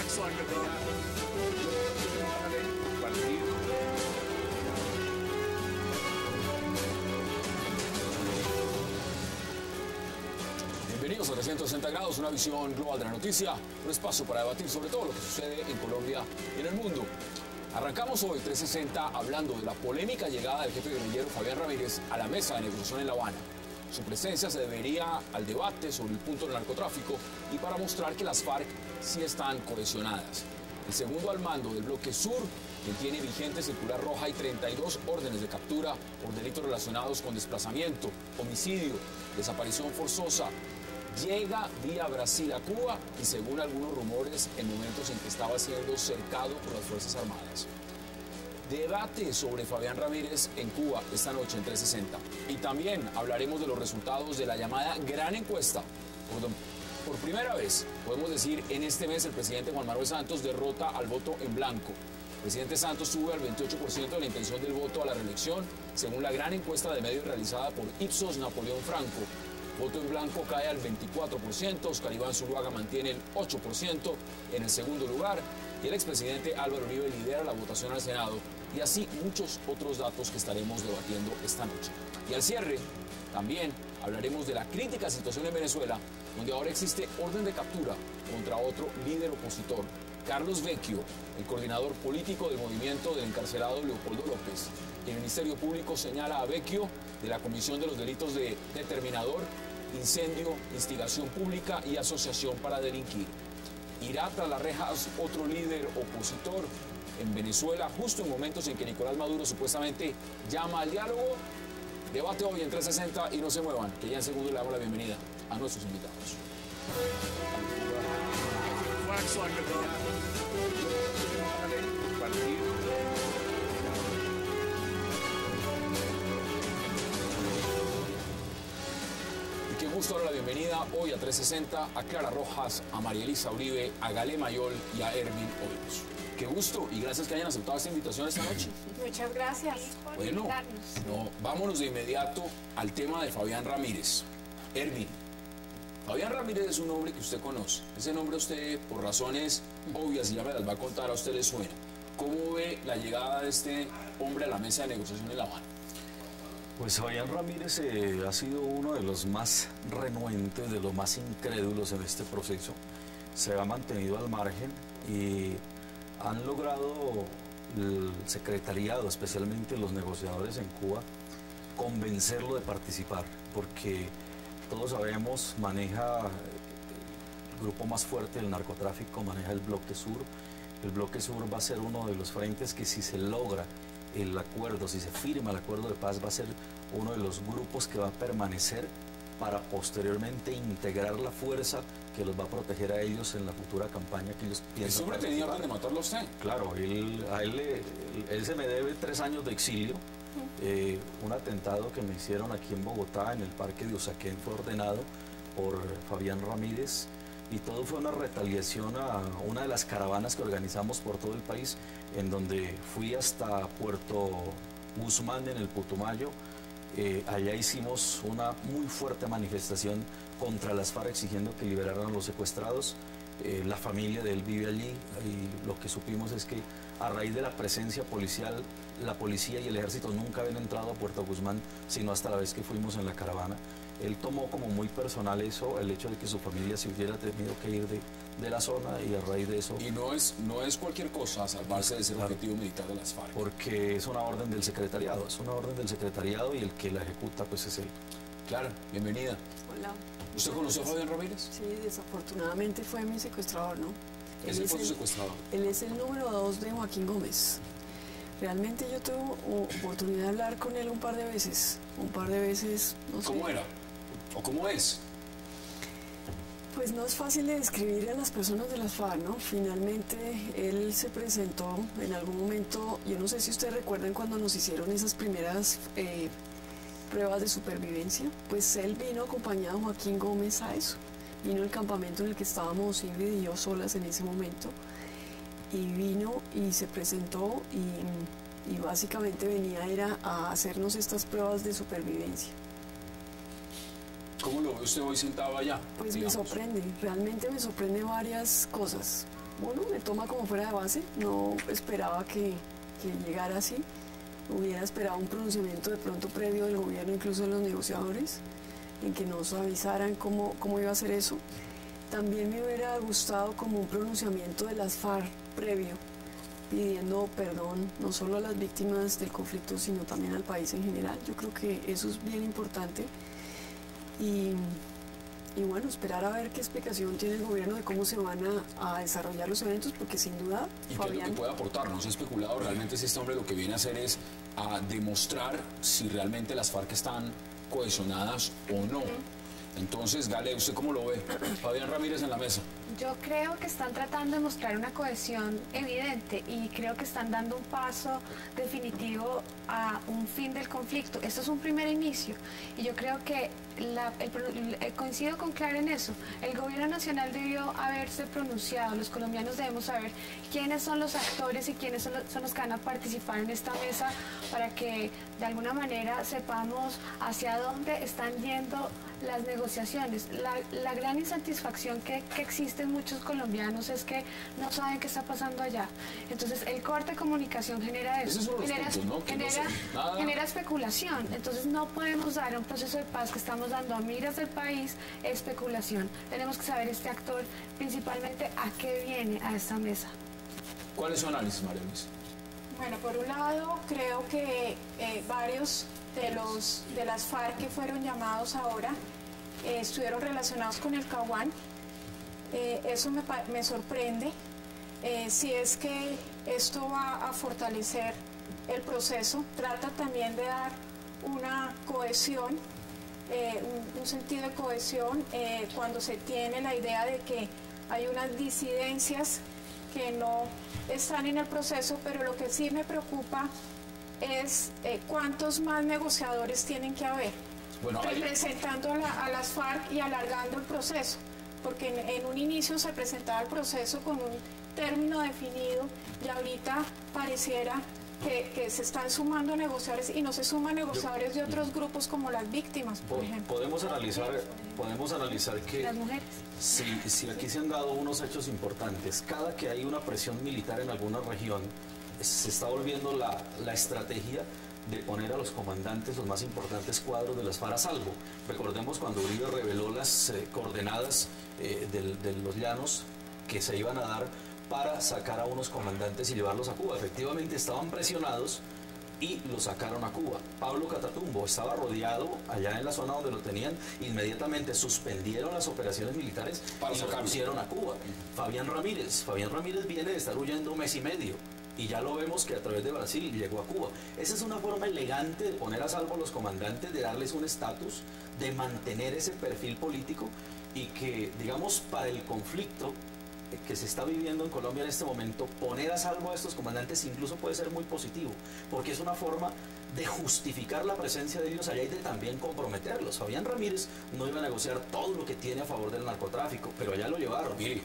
Bienvenidos a 360 grados, una visión global de la noticia, un espacio para debatir sobre todo lo que sucede en Colombia y en el mundo. Arrancamos hoy 360 hablando de la polémica llegada del jefe guerrillero Fabián Ramírez a la mesa de negociación en La Habana. Su presencia se debería al debate sobre el punto del narcotráfico y para mostrar que las FARC sí están cohesionadas. El segundo al mando del bloque sur, quien tiene vigente circular roja y 32 órdenes de captura por delitos relacionados con desplazamiento, homicidio, desaparición forzosa, llega vía Brasil a Cuba y según algunos rumores en momentos en que estaba siendo cercado por las Fuerzas Armadas. Debate sobre Fabián Ramírez en Cuba esta noche en 360. Y también hablaremos de los resultados de la llamada gran encuesta. Por primera vez, podemos decir, en este mes el presidente Juan Manuel Santos derrota al voto en blanco. El presidente Santos sube al 28% de la intención del voto a la reelección, según la gran encuesta de medios realizada por Ipsos Napoleón Franco. Voto en blanco cae al 24%, Oscar Iván Zuluaga mantiene el 8% en el segundo lugar y el expresidente Álvaro Uribe lidera la votación al Senado y así muchos otros datos que estaremos debatiendo esta noche. Y al cierre, también hablaremos de la crítica situación en Venezuela, donde ahora existe orden de captura contra otro líder opositor, Carlos Vecchio, el coordinador político del movimiento del encarcelado Leopoldo López. El Ministerio Público señala a Vecchio de la comisión de los delitos de determinador, incendio, instigación pública y asociación para delinquir. Irá tras las rejas otro líder opositor en Venezuela, justo en momentos en que Nicolás Maduro supuestamente llama al diálogo. Debate hoy en 360 y no se muevan, que ya en segundo le damos la bienvenida a nuestros invitados. Y qué gusto darle la bienvenida hoy a 360 a Clara Rojas, a María Elisa Uribe, a Galé Mayol y a Ervin Hoyos. Qué gusto y gracias que hayan aceptado esta invitación esta noche. Muchas gracias por invitarnos. Vámonos de inmediato al tema de Fabián Ramírez. Ervin, Fabián Ramírez es un nombre que usted conoce. Ese nombre a usted, por razones obvias, y ya me las va a contar, a usted le suena. ¿Cómo ve la llegada de este hombre a la mesa de negociación en La Habana? Pues Fabián Ramírez ha sido uno de los más renuentes, de los más incrédulos en este proceso. Se ha mantenido al margen y han logrado el secretariado, especialmente los negociadores en Cuba, convencerlo de participar, porque todos sabemos, maneja el grupo más fuerte del narcotráfico, maneja el Bloque Sur. El Bloque Sur va a ser uno de los frentes que, si se logra el acuerdo, si se firma el acuerdo de paz, va a ser uno de los grupos que va a permanecer para posteriormente integrar la fuerza que los va a proteger a ellos en la futura campaña que ellos piensan. ¿Siempre tenía orden de matarlo a usted? Claro, él se me debe 3 años de exilio. Un atentado que me hicieron aquí en Bogotá, en el parque de Usaquén, fue ordenado por Fabián Ramírez y todo fue una retaliación a una de las caravanas que organizamos por todo el país, en donde fui hasta Puerto Guzmán, en el Putumayo. Allá hicimos una muy fuerte manifestación contra las FARC exigiendo que liberaran a los secuestrados. La familia de él vive allí y lo que supimos es que a raíz de la presencia policial, la policía y el ejército nunca habían entrado a Puerto Guzmán, sino hasta la vez que fuimos en la caravana. Él tomó como muy personal eso, el hecho de que su familia se hubiera tenido que ir de la zona, y a raíz de eso... Y no es cualquier cosa salvarse de ser objetivo militar de las FARC. Porque es una orden del secretariado, y el que la ejecuta pues es él. Clara, bienvenida. Hola. ¿Usted conoció a Fabián Ramírez? Sí, desafortunadamente fue mi secuestrador, ¿no? ¿Ese fue su secuestrador? Él es el número 2 de Joaquín Gómez. Realmente yo tuve oportunidad de hablar con él un par de veces, no sé. ¿Cómo era? ¿O cómo es? Pues no es fácil de describir a las personas de las FARC, ¿no? Finalmente él se presentó en algún momento, yo no sé si ustedes recuerdan cuando nos hicieron esas primeras pruebas de supervivencia, pues él vino acompañado a Joaquín Gómez a eso. Vino al campamento en el que estábamos Ingrid y yo solas en ese momento, y vino y se presentó y básicamente venía era a hacernos estas pruebas de supervivencia. ¿Cómo lo ve usted hoy sentado allá? Pues digamos? me sorprende, realmente me sorprende varias cosas. bueno, me toma como fuera de base. No esperaba que llegara así. Hubiera esperado un pronunciamiento de pronto previo del gobierno, incluso de los negociadores, en que nos avisaran cómo iba a ser eso. También me hubiera gustado como un pronunciamiento de las FARC previo, pidiendo perdón no solo a las víctimas del conflicto, sino también al país en general. Yo creo que eso es bien importante. Y bueno, esperar a ver qué explicación tiene el gobierno de cómo se van a desarrollar los eventos, porque sin duda, ¿y qué es lo que puede aportar? No se ha especulado, realmente si este hombre lo que viene a hacer es a demostrar si realmente las FARC están cohesionadas o no. Entonces, Gale, ¿usted cómo lo ve? Fabián Ramírez en la mesa. Yo creo que están tratando de mostrar una cohesión evidente y creo que están dando un paso definitivo a un fin del conflicto. Esto es un primer inicio y yo creo que coincido con Clara en eso. El gobierno nacional debió haberse pronunciado, los colombianos debemos saber quiénes son los actores y quiénes son los que van a participar en esta mesa para que de alguna manera sepamos hacia dónde están yendo las negociaciones. La gran insatisfacción que existe en muchos colombianos es que no saben qué está pasando allá. Entonces el corte de comunicación genera eso, genera especulación. Entonces no podemos dar a un proceso de paz que estamos dando a miras del país especulación. Tenemos que saber este actor principalmente a qué viene a esta mesa. ¿Cuál es su análisis, María Luisa? Bueno, por un lado creo que varios de las FARC que fueron llamados ahora estuvieron relacionados con el Caguán. Eso me sorprende. Si es que esto va a fortalecer el proceso, trata también de dar una cohesión, un sentido de cohesión cuando se tiene la idea de que hay unas disidencias que no están en el proceso, pero lo que sí me preocupa es cuántos más negociadores tienen que haber, representando a las FARC y alargando el proceso, porque en un inicio se presentaba el proceso con un término definido y ahorita pareciera que se están sumando negociadores y no se suman negociadores de otros grupos como las víctimas, por ejemplo. Podemos analizar que las mujeres. Si aquí se han dado unos hechos importantes, cada que hay una presión militar en alguna región, se está volviendo la estrategia de poner a los comandantes, los más importantes cuadros de las FARC a salvo. Recordemos cuando Uribe reveló las coordenadas de los llanos que se iban a dar para sacar a unos comandantes y llevarlos a Cuba. Efectivamente estaban presionados y lo sacaron a Cuba. Pablo Catatumbo estaba rodeado allá en la zona donde lo tenían, inmediatamente suspendieron las operaciones militares y lo pusieron a Cuba. Fabián Ramírez viene de estar huyendo un mes y medio y ya lo vemos que a través de Brasil llegó a Cuba. Esa es una forma elegante de poner a salvo a los comandantes, de darles un estatus, de mantener ese perfil político y que, digamos, para el conflicto que se está viviendo en Colombia en este momento, poner a salvo a estos comandantes incluso puede ser muy positivo, porque es una forma de justificar la presencia de ellos allá y de también comprometerlos. Fabián Ramírez no iba a negociar todo lo que tiene a favor del narcotráfico, pero allá lo llevaron. Mire,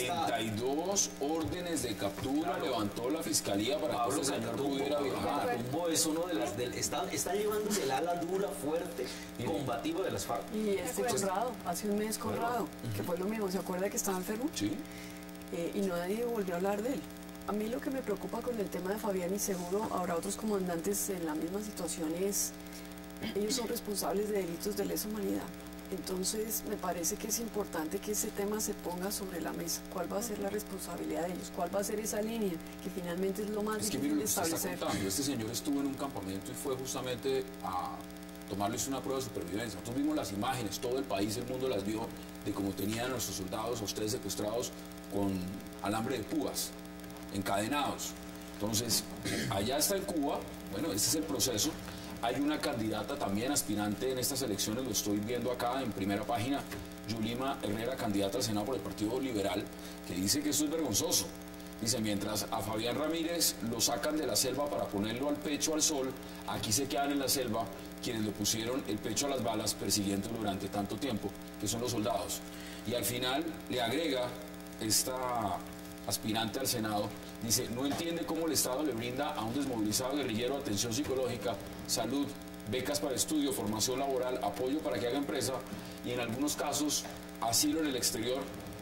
42 órdenes de captura levantó la fiscalía para que este señor pudiera viajar. Catatumbo es uno de las... está llevándose el ala dura, fuerte, combativa de las FARC. Y Conrado, hace un mes Conrado, que fue lo mismo, ¿se acuerda que estaba enfermo? Sí. Y nadie volvió a hablar de él. A mí lo que me preocupa con el tema de Fabián, y seguro habrá otros comandantes en la misma situación, es ellos son responsables de delitos de lesa humanidad. Entonces me parece que es importante que ese tema se ponga sobre la mesa. ¿Cuál va a ser la responsabilidad de ellos? ¿Cuál va a ser esa línea? Que finalmente es lo más difícil de establecer. Este señor estuvo en un campamento y fue justamente a tomarles una prueba de supervivencia. Nosotros vimos las imágenes, todo el país, el mundo las vio, de cómo tenían a nuestros soldados, a ustedes secuestrados con alambre de púas, encadenados. Entonces, allá está en Cuba, bueno, este es el proceso. Hay una candidata también aspirante en estas elecciones, lo estoy viendo acá en primera página, Yulima Herrera, candidata al Senado por el Partido Liberal, que dice que esto es vergonzoso. Dice, mientras a Fabián Ramírez lo sacan de la selva para ponerlo al pecho al sol, aquí se quedan en la selva quienes le pusieron el pecho a las balas persiguiéndolo durante tanto tiempo, que son los soldados. Y al final le agrega esta aspirante al Senado, dice, no entiende cómo el Estado le brinda a un desmovilizado guerrillero atención psicológica, salud, becas para estudio, formación laboral, apoyo para que haga empresa y en algunos casos asilo en el exterior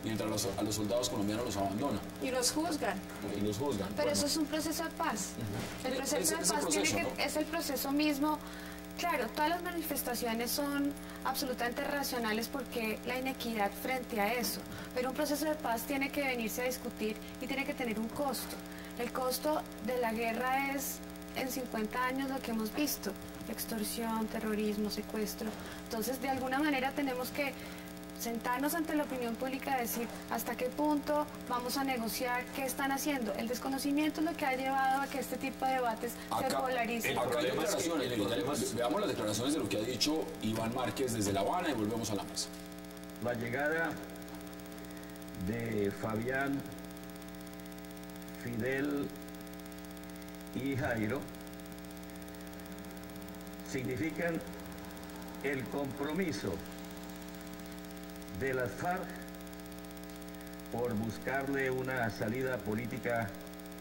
mientras a los soldados colombianos los abandonan. Y los juzgan. Y los juzgan. Pero Bueno, eso es un proceso de paz. El proceso Es de el paz proceso, ¿no? es el proceso mismo. Claro, todas las manifestaciones son absolutamente racionales porque la inequidad frente a eso, pero un proceso de paz tiene que venirse a discutir y tiene que tener un costo. El costo de la guerra es en 50 años lo que hemos visto, extorsión, terrorismo, secuestro. Entonces, de alguna manera tenemos que sentarnos ante la opinión pública y decir hasta qué punto vamos a negociar, qué están haciendo. El desconocimiento es lo que ha llevado a que este tipo de debates se polaricen. Acá hay declaraciones, veamos las declaraciones de lo que ha dicho Iván Márquez desde La Habana y volvemos a la mesa. La llegada de Fabián, Fidel y Jairo significan el compromiso de las FARC por buscarle una salida política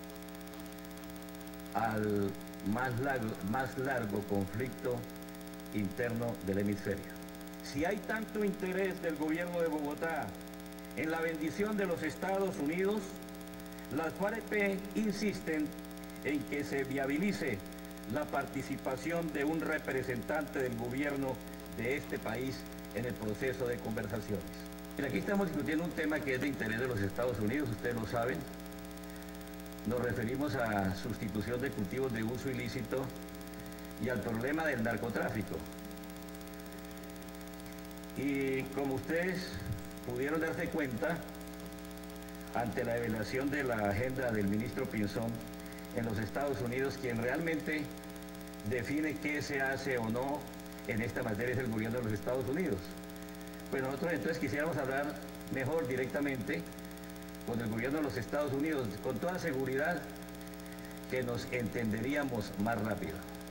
al más largo conflicto interno del hemisferio. Si hay tanto interés del gobierno de Bogotá en la bendición de los Estados Unidos, las FARC insisten en que se viabilice la participación de un representante del gobierno de este país en el proceso de conversaciones. Aquí estamos discutiendo un tema que es de interés de los Estados Unidos, ustedes lo saben. Nos referimos a sustitución de cultivos de uso ilícito y al problema del narcotráfico. Y como ustedes pudieron darse cuenta, ante la revelación de la agenda del ministro Pinzón en los Estados Unidos, quien realmente define qué se hace o no en esta materia es el gobierno de los Estados Unidos. Pues nosotros entonces quisiéramos hablar mejor directamente con el gobierno de los Estados Unidos, con toda seguridad que nos entenderíamos más rápido.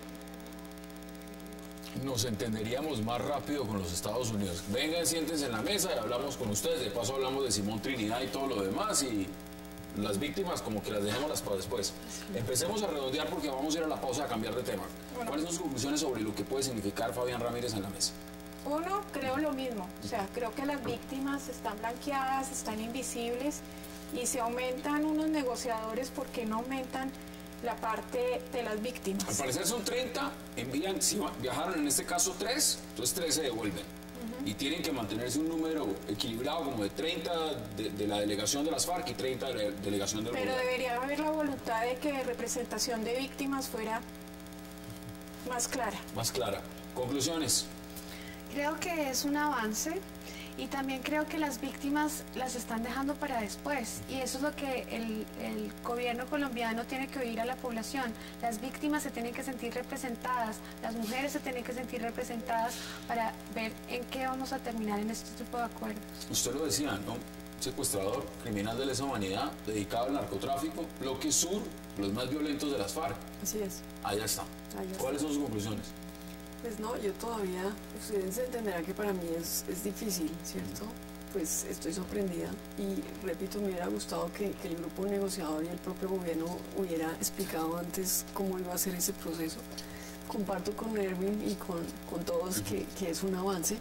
Nos entenderíamos más rápido con los Estados Unidos. Vengan, siéntense en la mesa y hablamos con ustedes. De paso hablamos de Simón Trinidad y todo lo demás y las víctimas como que las dejemos para después. Empecemos a redondear porque vamos a ir a la pausa a cambiar de tema. ¿Cuáles son sus conclusiones sobre lo que puede significar Fabián Ramírez en la mesa? Uno, creo lo mismo. O sea, creo que las víctimas están blanqueadas, están invisibles y se aumentan unos negociadores porque no aumentan la parte de las víctimas. Al parecer son 30, envían, si viajaron en este caso 3, entonces 3 se devuelven. Y tienen que mantenerse un número equilibrado como de 30 de la delegación de las FARC y 30 de la delegación del Pero gobierno. debería haber la voluntad de que representación de víctimas fuera más clara. Más clara. Conclusiones. Creo que es un avance y también creo que las víctimas las están dejando para después y eso es lo que el gobierno colombiano tiene que oír a la población. Las víctimas se tienen que sentir representadas, las mujeres se tienen que sentir representadas para ver en qué vamos a terminar en este tipo de acuerdos. Usted lo decía, ¿no? Secuestrador, criminal de lesa humanidad, dedicado al narcotráfico, bloque sur, los más violentos de las FARC. Así es. Allá está. Allá está. ¿Cuáles son sus conclusiones? Pues no, yo todavía, ustedes entenderán que para mí es difícil, ¿cierto? Pues estoy sorprendida y repito, me hubiera gustado que el grupo negociador y el propio gobierno hubiera explicado antes cómo iba a ser ese proceso. Comparto con Erwin y con todos que es un avance.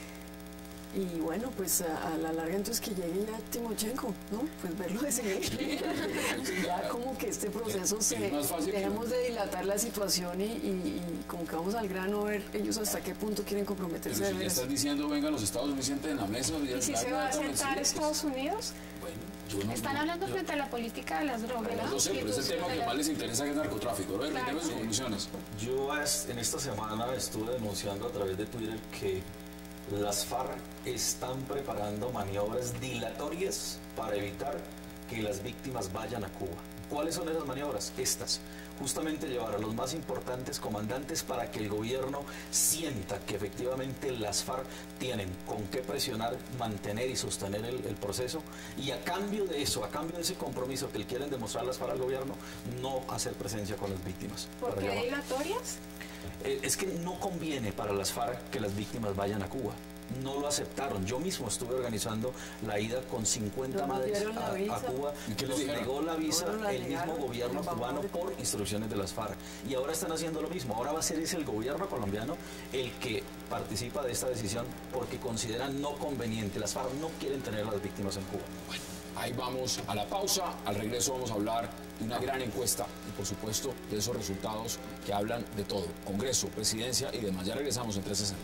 Y bueno, pues a la larga entonces que llegue ya Timochenko, ¿no? Pues verlo de seguir. Ya como que este proceso dejemos de dilatar la situación y como que vamos al grano a ver ellos hasta qué punto quieren comprometerse. Pero de si ya veras. están diciendo, vengan los Estados Unidos, sienten en la mesa. ¿Y si se va a sentar Estados Unidos? Bueno, yo no, Están hablando frente a la política de las drogas. no sé, pero es el tema que más les interesa, que es narcotráfico. ¿No? Claro. Dime sus conclusiones. Yo en esta semana estuve denunciando a través de Twitter que las FARC están preparando maniobras dilatorias para evitar que las víctimas vayan a Cuba. ¿Cuáles son esas maniobras? Estas. Justamente llevar a los más importantes comandantes para que el gobierno sienta que efectivamente las FARC tienen con qué presionar, mantener y sostener el proceso y a cambio de eso, a cambio de ese compromiso que quieren demostrar las FARC al gobierno, no hacer presencia con las víctimas. ¿Por qué dilatorias? Es que no conviene para las FARC que las víctimas vayan a Cuba. no lo aceptaron. Yo mismo estuve organizando la ida con 50 madres a Cuba, que nos negó la visa el mismo gobierno cubano por instrucciones de las FARC. Y ahora están haciendo lo mismo. Ahora va a ser ese el gobierno colombiano el que participa de esta decisión porque consideran no conveniente. Las FARC no quieren tener a las víctimas en Cuba. Bueno, ahí vamos a la pausa. Al regreso vamos a hablar de una gran encuesta y, por supuesto, de esos resultados que hablan de todo. Congreso, presidencia y demás. Ya regresamos en 360.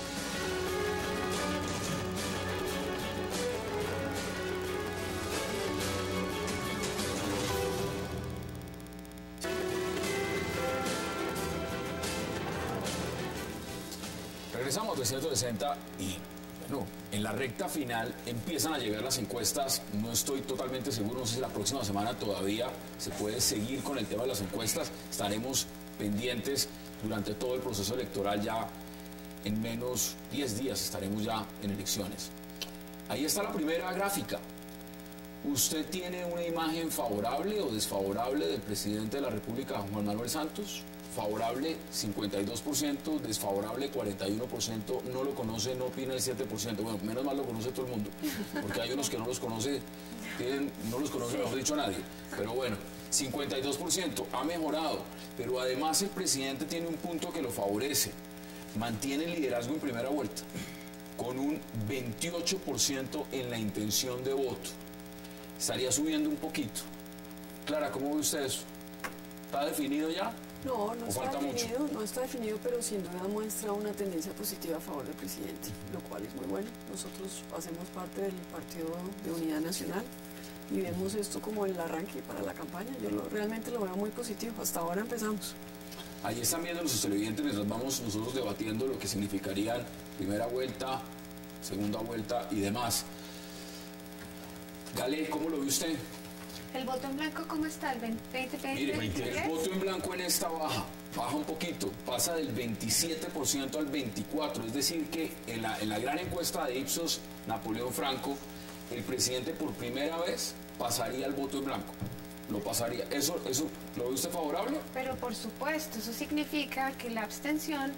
Regresamos a 360 y, bueno, en la recta final empiezan a llegar las encuestas. No estoy totalmente seguro, no sé si la próxima semana todavía se puede seguir con el tema de las encuestas. Estaremos pendientes durante todo el proceso electoral. Ya en menos 10 días estaremos ya en elecciones. Ahí está la primera gráfica. ¿Usted tiene una imagen favorable o desfavorable del presidente de la República, Juan Manuel Santos? Favorable 52%, desfavorable 41%, no lo conoce, no opina el 7%. Bueno, menos mal lo conoce todo el mundo, porque hay unos que no los conoce, no los conoce, mejor dicho, nadie. Pero bueno, 52%, ha mejorado, pero además el presidente tiene un punto que lo favorece, mantiene el liderazgo en primera vuelta, con un 28% en la intención de voto. Estaría subiendo un poquito. Clara, ¿cómo ve usted eso? ¿Está definido ya? No, no está definido, pero sin duda muestra una tendencia positiva a favor del presidente, lo cual es muy bueno. Nosotros hacemos parte del Partido de Unidad Nacional y vemos esto como el arranque para la campaña. Yo realmente lo veo muy positivo. Hasta ahora empezamos. Ahí están viendo los televidentes mientras vamos nosotros debatiendo lo que significarían primera vuelta, segunda vuelta y demás. Gale, ¿cómo lo ve usted? ¿El voto en blanco cómo está? ¿El 20? Mire, el voto en blanco en esta baja un poquito, pasa del 27% al 24%, es decir que en la gran encuesta de Ipsos, Napoleón Franco, el presidente por primera vez pasaría al voto en blanco. Lo pasaría. ¿Eso lo ve usted favorable? Pero por supuesto, eso significa que la abstención,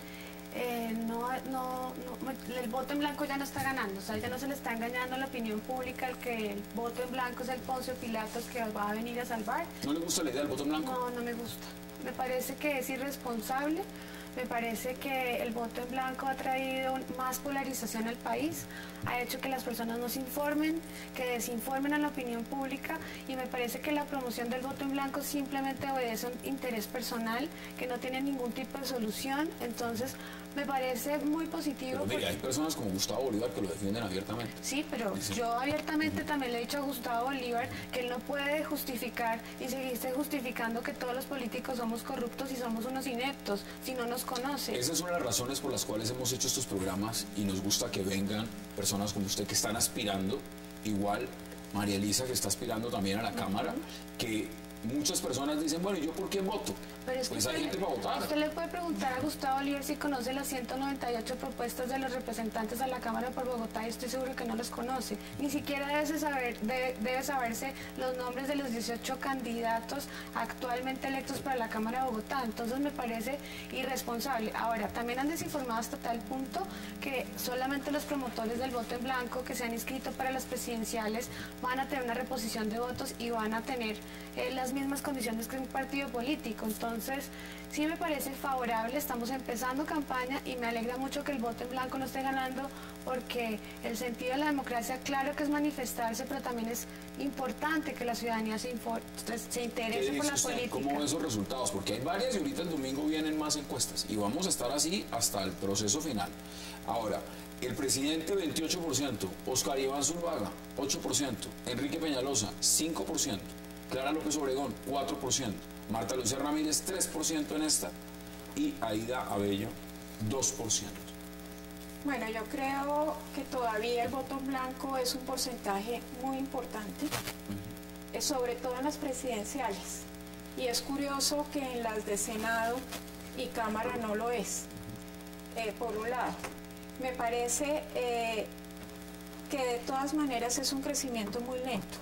el voto en blanco ya no está ganando, o sea, ya no se le está engañando a la opinión pública el que el voto en blanco es el Poncio Pilatos que va a venir a salvar. ¿No le gusta la idea del voto en blanco? No, no me gusta. Me parece que es irresponsable. Me parece que el voto en blanco ha traído más polarización al país, ha hecho que las personas no se informen, que desinformen a la opinión pública, y me parece que la promoción del voto en blanco simplemente obedece a un interés personal que no tiene ningún tipo de solución. Entonces me parece muy positivo. Pero mire, hay personas como Gustavo Bolívar que lo defienden abiertamente. Sí, pero yo abiertamente también le he dicho a Gustavo Bolívar que él no puede justificar y seguirse justificando que todos los políticos somos corruptos y somos unos ineptos si no nos conoce. Esas son las razones por las cuales hemos hecho estos programas y nos gusta que vengan personas como usted que están aspirando, igual María Elisa que está aspirando también a la Cámara, que muchas personas dicen, bueno, ¿y yo por qué voto? Pero es que pues hay gente para votar. Usted le puede preguntar a Gustavo Bolívar si conoce las 198 propuestas de los representantes a la Cámara por Bogotá y estoy seguro que no los conoce. Ni siquiera debe saberse los nombres de los 18 candidatos actualmente electos para la Cámara de Bogotá. Entonces me parece irresponsable. Ahora, también han desinformado hasta tal punto que solamente los promotores del voto en blanco que se han inscrito para las presidenciales van a tener una reposición de votos y van a tener las mismas condiciones que un partido político. Entonces, sí me parece favorable, estamos empezando campaña y me alegra mucho que el voto en blanco no esté ganando, porque el sentido de la democracia, claro que es manifestarse, pero también es importante que la ciudadanía se interese por la política. ¿Cómo ve esos resultados? Porque hay varias y ahorita el domingo vienen más encuestas y vamos a estar así hasta el proceso final. Ahora, el presidente 28%, Oscar Iván Zuluaga 8%, Enrique Peñalosa 5%, Clara López Obregón 4%, Marta Lucía Ramírez 3% en esta y Aida Abello 2%. Bueno, yo creo que todavía el voto en blanco es un porcentaje muy importante, sobre todo en las presidenciales. Y es curioso que en las de Senado y Cámara no lo es, por un lado. Me parece que de todas maneras es un crecimiento muy lento.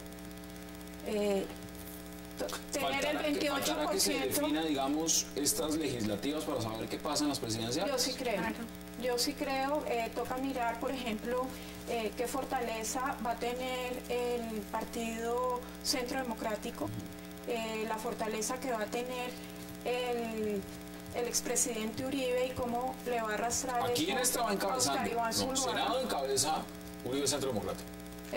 Tener el 28%... ¿Faltará que se defina, digamos, estas legislativas para saber qué pasa en las presidenciales? Yo sí creo. Yo sí creo, toca mirar, por ejemplo, qué fortaleza va a tener el Partido Centro Democrático, la fortaleza que va a tener el expresidente Uribe y cómo le va a arrastrar. ¿A quién estaba encabezando? No, Senado encabeza Uribe Centro Democrático.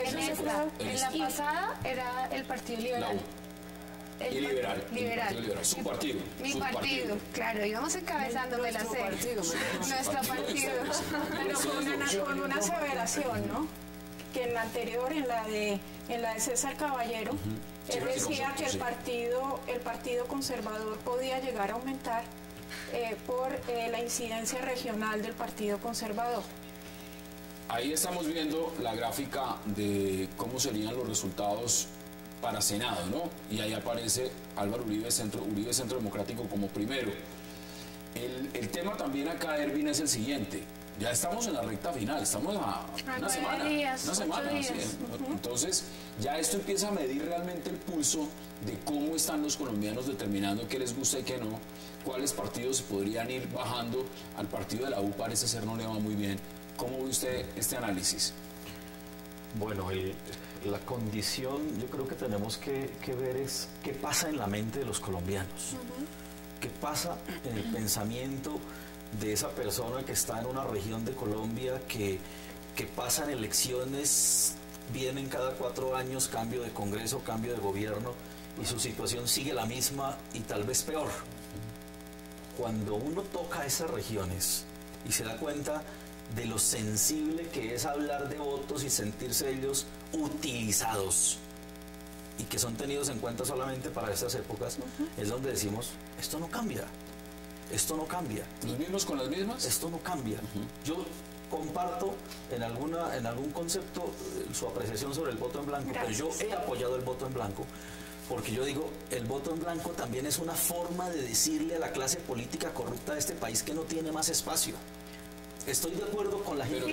En la pasada era el Partido Liberal. Y liberal. Su partido. Mi partido, claro, íbamos encabezando, me la sé. Nuestro partido. Pero con una aseveración, ¿no? Que en la anterior, en la de César Caballero, él decía que el partido conservador podía llegar a aumentar por la incidencia regional del Partido Conservador. Ahí estamos viendo la gráfica de cómo serían los resultados para Senado, ¿no? Y ahí aparece Álvaro Uribe Centro Democrático como primero. El tema también acá, Ervin, es el siguiente. Ya estamos en la recta final, estamos a una semana. Así es. Entonces, ya esto empieza a medir realmente el pulso de cómo están los colombianos determinando qué les gusta y qué no, cuáles partidos se podrían ir bajando. Al partido de la U parece ser no le va muy bien. ¿Cómo ve usted este análisis? Bueno, la condición, yo creo que tenemos que ver es qué pasa en la mente de los colombianos, qué pasa en el pensamiento de esa persona que está en una región de Colombia que pasan elecciones, vienen cada 4 años, cambio de Congreso, cambio de gobierno, y su situación sigue la misma y tal vez peor. Cuando uno toca esas regiones y se da cuenta de lo sensible que es hablar de votos y sentirse ellos utilizados y que son tenidos en cuenta solamente para estas épocas, es donde decimos, esto no cambia. Esto no cambia. ¿Los mismos con las mismas? Esto no cambia. Yo comparto en algún concepto su apreciación sobre el voto en blanco, pero yo he apoyado el voto en blanco porque yo digo, el voto en blanco también es una forma de decirle a la clase política corrupta de este país que no tiene más espacio. Estoy de acuerdo con la gente.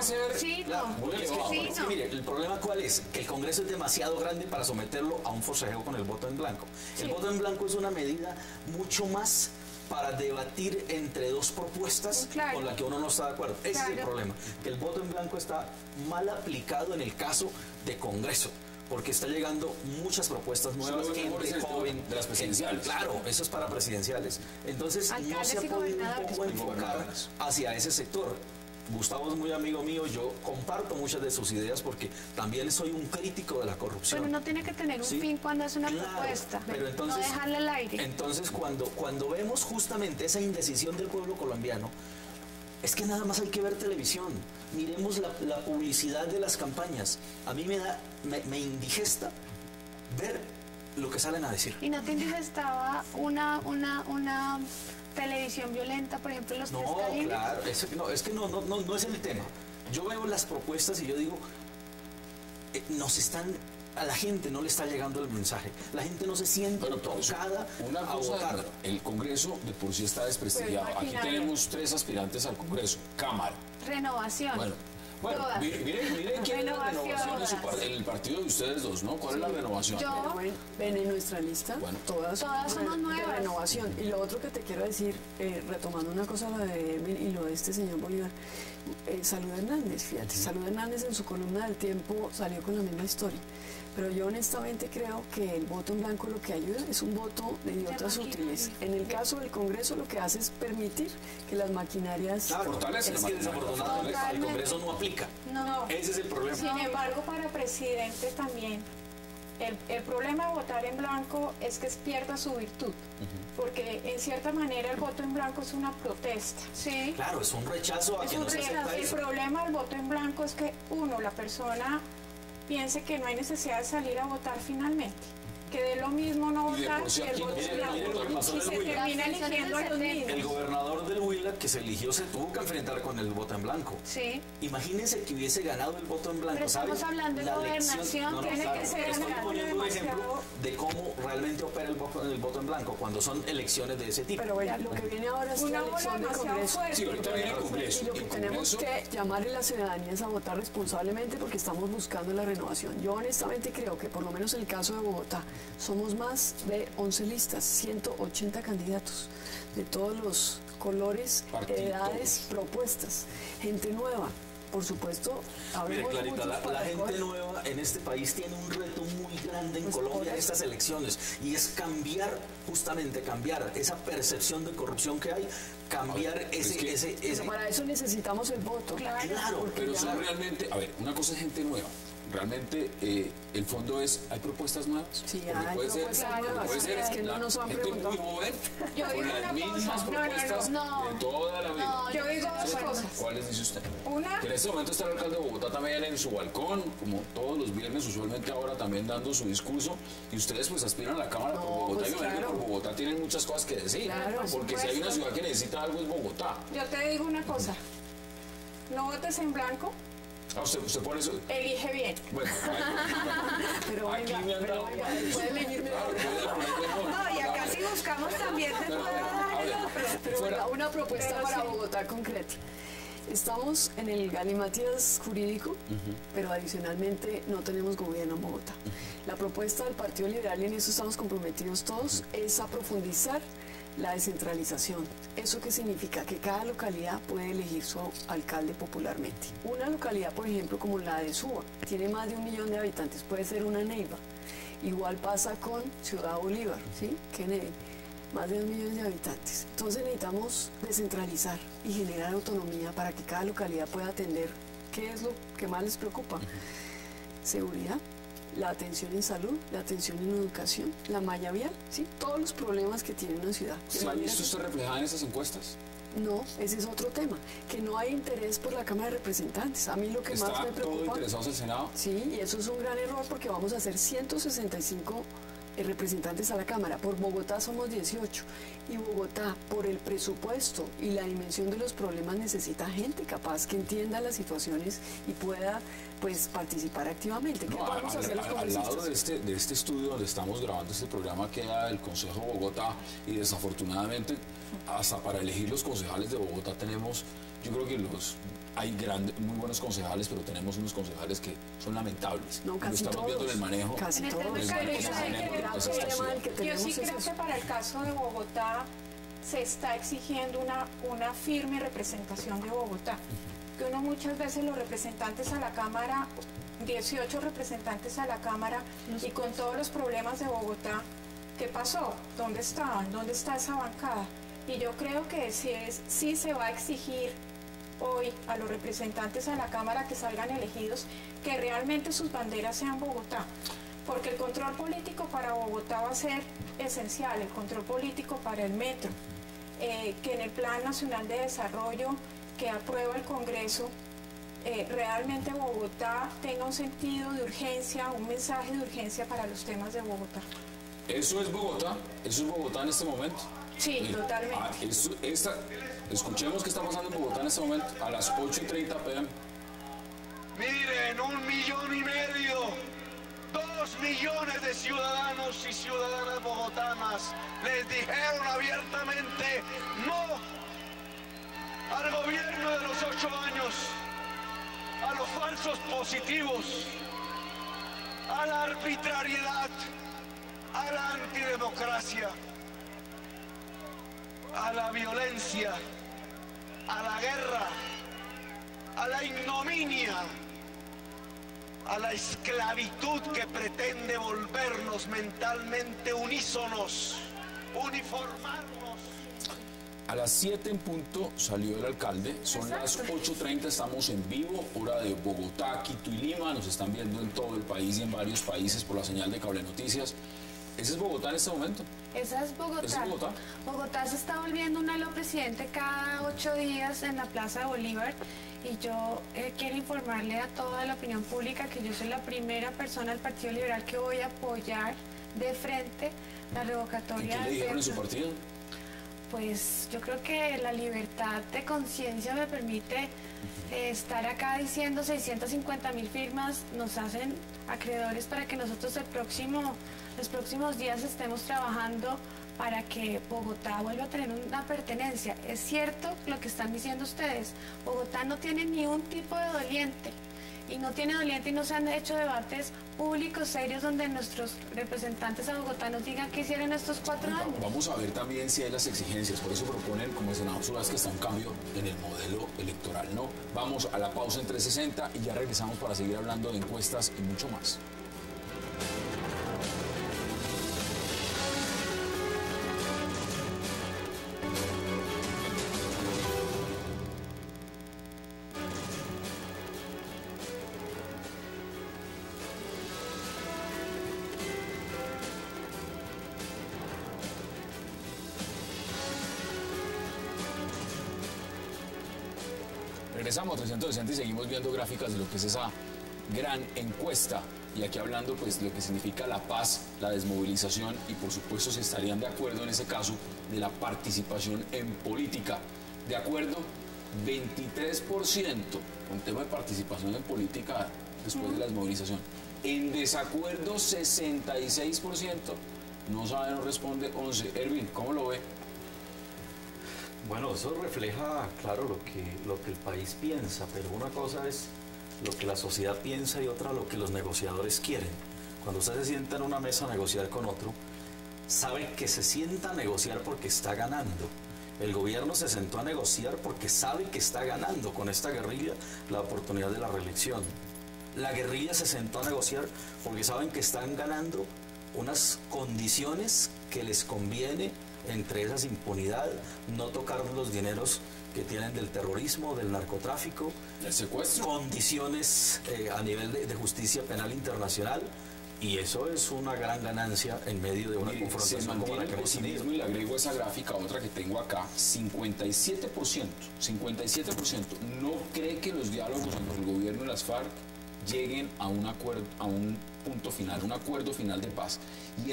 Mire, el problema cuál es, que el Congreso es demasiado grande para someterlo a un forcejeo con el voto en blanco. El voto en blanco es una medida mucho más para debatir entre dos propuestas con la que uno no está de acuerdo. Ese es el problema, que el voto en blanco está mal aplicado en el caso de Congreso, porque está llegando muchas propuestas nuevas, gente joven, de las presidenciales. Claro, eso es para presidenciales. Entonces no se ha podido un poco enfocar hacia ese sector. Gustavo es muy amigo mío, yo comparto muchas de sus ideas porque también soy un crítico de la corrupción. Pero no tiene que tener un fin cuando es una propuesta, pero entonces, no dejarle al aire. Entonces cuando vemos justamente esa indecisión del pueblo colombiano, es que nada más hay que ver televisión, miremos la publicidad de las campañas. A mí me indigesta ver lo que salen a decir. ¿Y no te indigestaba una televisión violenta, por ejemplo, los No, claro, es que no es el tema. Yo veo las propuestas y yo digo, a la gente no le está llegando el mensaje. La gente no se siente tocada a votar. El Congreso de por sí está desprestigiado. Aquí tenemos 3 aspirantes al Congreso. Cámara. Renovación. Bueno, miren quién es la renovación en el partido de ustedes dos, ¿no? ¿Cuál es la renovación? Ven en nuestra lista, todas somos nuevas. Renovación. Y lo otro que te quiero decir, retomando una cosa, la de Ervin y lo de este señor Bolívar, Salud Hernández, fíjate, Salud Hernández en su columna del Tiempo salió con la misma historia. Pero yo honestamente creo que el voto en blanco lo que ayuda es un voto de idiotas útiles. En el caso del Congreso lo que hace es permitir que las maquinarias... fortalecen. Es que desafortunadamente el Congreso no aplica. No. Ese es el problema. Sin embargo, para presidente también, el problema de votar en blanco es que pierda su virtud. Porque en cierta manera el voto en blanco es una protesta. Sí. Claro, es un rechazo a que no se acepta eso. El problema del voto en blanco es que la persona piense que no hay necesidad de salir a votar finalmente, que de lo mismo no votar que el voto en blanco, y se termina eligiendo a los mismos. El gobernador del Huila que se eligió se tuvo que enfrentar con el voto en blanco. Sí. Imagínense que hubiese ganado el voto en blanco. Pero estamos hablando de gobernación, tiene que ser estoy poniendo un ejemplo de cómo realmente opera el voto en blanco cuando son elecciones de ese tipo. Pero bueno, lo que viene ahora es la elección del Congreso. Sí, ahorita viene el Congreso. Y lo que tenemos que llamarle a la ciudadanía es a votar responsablemente porque estamos buscando la renovación. Yo honestamente creo que por lo menos en el caso de Bogotá, Somos más de 11 listas, 180 candidatos de todos los colores, Partidos. edades, propuestas, gente nueva. Por supuesto, Mire, habremos Clarita, muchos la para gente escoger. nueva en este país tiene un reto muy grande en Pues Colombia por en eso. estas elecciones, y es cambiar, justamente cambiar esa percepción de corrupción que hay, cambiar Pero para eso necesitamos el voto. Claro, Pero ya- son realmente, a ver, una cosa es gente nueva. Realmente el fondo es, ¿hay propuestas nuevas? Sí, Porque hay puede ser, propuestas porque nuevas. puede ser Es que no la nos han gente muy preguntado. joven Yo con digo las una mismas cosa. propuestas No. de toda la vida. Yo digo dos cosas. ¿Cuáles dice usted? Una, Que en este momento está el alcalde de Bogotá también en su balcón, como todos los viernes, usualmente ahora también dando su discurso, y ustedes pues aspiran a la Cámara por No, Bogotá, pues y me imagino que claro. por Bogotá tienen muchas cosas que decir, Claro, por porque si hay una supuesto. ciudad que necesita algo es Bogotá. yo te digo una cosa. No votes en blanco, Ah, usted pone eso. elige bien. Bueno, Pero aquí venga, me han pero dado. venga, puede elegir mejor. Claro, puede poner mejor. No, y acá sí buscamos también te Pero, puedo a dar el ver, Pero fuera. venga, una propuesta Pero para sí. Bogotá concreta. Estamos en el galimatías jurídico, pero adicionalmente no tenemos gobierno en Bogotá. La propuesta del Partido Liberal, y en eso estamos comprometidos todos, es a profundizar la descentralización. ¿Eso qué significa? Que cada localidad puede elegir su alcalde popularmente. Una localidad, por ejemplo, como la de Suba, tiene más de 1 millón de habitantes, puede ser una Neiva. Igual pasa con Ciudad Bolívar, ¿sí? Kennedy, más de 2 millones de habitantes. Entonces necesitamos descentralizar y generar autonomía para que cada localidad pueda atender qué es lo que más les preocupa. Seguridad, la atención en salud, la atención en educación, la malla vial, ¿sí? Todos los problemas que tiene una ciudad. De ¿Se ha manera visto que- usted reflejada en esas encuestas? No, ese es otro tema, que no hay interés por la Cámara de Representantes. A mí lo que más ¿Está me todo preocupa... interesado en el Senado? Sí, y eso es un gran error porque vamos a hacer 165 representantes a la Cámara. Por Bogotá somos 18. Y Bogotá, por el presupuesto y la dimensión de los problemas, necesita gente capaz que entienda las situaciones y pueda pues participar activamente. ¿Qué No, podemos hacer los al lado congresistas? de este estudio donde estamos grabando este programa queda el Consejo de Bogotá, y desafortunadamente hasta para elegir los concejales de Bogotá tenemos, yo creo que hay muy buenos concejales, pero tenemos unos concejales que son lamentables. No, Lo casi estamos todos. viendo en el manejo. Casi En el todos. tema del de manejo que calidad, se tiene el con gran esta problema estación. del que Yo tenemos sí es creo eso. que para el caso de Bogotá se está exigiendo una firme representación de Bogotá. Que uno muchas veces los representantes a la Cámara, 18 representantes a la Cámara, y con todos los problemas de Bogotá, ¿qué pasó? ¿Dónde estaban? ¿Dónde está esa bancada? Y yo creo que sí se va a exigir hoy a los representantes a la Cámara que salgan elegidos, que realmente sus banderas sean Bogotá. Porque el control político para Bogotá va a ser esencial, el control político para el metro, que en el Plan Nacional de Desarrollo que aprueba el Congreso, realmente Bogotá tenga un sentido de urgencia, un mensaje de urgencia para los temas de Bogotá. Eso es Bogotá en este momento. Sí, totalmente. Escuchemos qué está pasando en Bogotá en este momento, a las 8:30 p.m. Miren, 1,5 millones, 2 millones de ciudadanos y ciudadanas bogotanas les dijeron abiertamente no al gobierno de los 8 años, a los falsos positivos, a la arbitrariedad, a la antidemocracia, a la violencia, a la guerra, a la ignominia, a la esclavitud que pretende volvernos mentalmente unísonos, uniformarnos. A las 7 en punto salió el alcalde, son las 8:30, estamos en vivo, hora de Bogotá, Quito y Lima, nos están viendo en todo el país y en varios países por la señal de Cable Noticias. ¿Ese es Bogotá en este momento? Esa es Bogotá. ¿Esa es Bogotá? Bogotá se está volviendo un halo presidente cada 8 días en la Plaza de Bolívar, y yo quiero informarle a toda la opinión pública que yo soy la primera persona del Partido Liberal que voy a apoyar de frente la ¿Y revocatoria. qué le dijeron en su partido? Pues yo creo que la libertad de conciencia me permite estar acá diciendo 650.000 firmas nos hacen acreedores para que nosotros los próximos días estemos trabajando para que Bogotá vuelva a tener una pertenencia. Es cierto lo que están diciendo ustedes, Bogotá no tiene ni un tipo de doliente, y no tiene doliente y no se han hecho debates públicos serios donde nuestros representantes a Bogotá nos digan qué hicieron estos 4 años. Vamos a ver también si hay las exigencias, por eso proponen, como el senador Zulás, que está un cambio en el modelo electoral, ¿no? Vamos a la pausa en 360 y ya regresamos para seguir hablando de encuestas y mucho más. Regresamos a 360 y seguimos viendo gráficas de lo que es esa gran encuesta. Y aquí hablando pues de lo que significa la paz, la desmovilización y por supuesto si estarían de acuerdo en ese caso de la participación en política. De acuerdo, 23% con tema de participación en política después de la desmovilización. En desacuerdo, 66%. No sabe, no responde, 11%. Erwin, ¿cómo lo ve? Bueno, eso refleja, claro, lo que el país piensa, pero una cosa es lo que la sociedad piensa y otra lo que los negociadores quieren. Cuando usted se sienta en una mesa a negociar con otro, sabe que se sienta a negociar porque está ganando. El gobierno se sentó a negociar porque sabe que está ganando con esta guerrilla la oportunidad de la reelección. La guerrilla se sentó a negociar porque saben que están ganando unas condiciones que les conviene. Entre esas impunidad, no tocar los dineros que tienen del terrorismo, del narcotráfico, el secuestro, condiciones a nivel de justicia penal internacional, y eso es una gran ganancia en medio de una confrontación como la que hemos tenido. Y le agrego esa gráfica, otra que tengo acá, 57% no cree que los diálogos entre el gobierno y las FARC lleguen a un acuerdo, a un punto final, un acuerdo final de paz, y el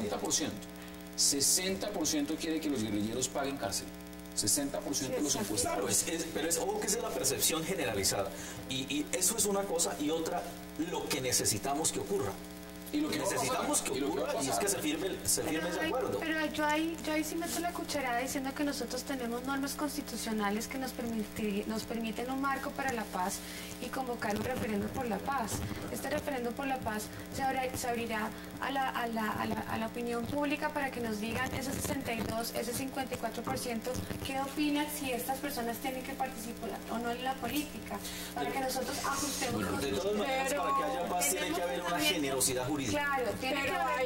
60% quiere que los guerrilleros paguen cárcel. 60% de los encuestados. Claro, pero es obvio que esa es la percepción generalizada. Y eso es una cosa, y otra, lo que necesitamos que ocurra. Y lo que necesitamos que ocurra y es que se firme ese acuerdo. Pero yo ahí sí meto la cucharada diciendo que nosotros tenemos normas constitucionales que nos permiten un marco para la paz y convocar un referéndum por la paz. Este referéndum por la paz se abrirá a la opinión pública para que nos digan ese 62, ese 54%, qué opinan si estas personas tienen que participar o no en la política, para que nosotros ajustemos. Bueno, de todas maneras, para que haya paz tiene que haber una generosidad jurídica. Claro, tiene que haber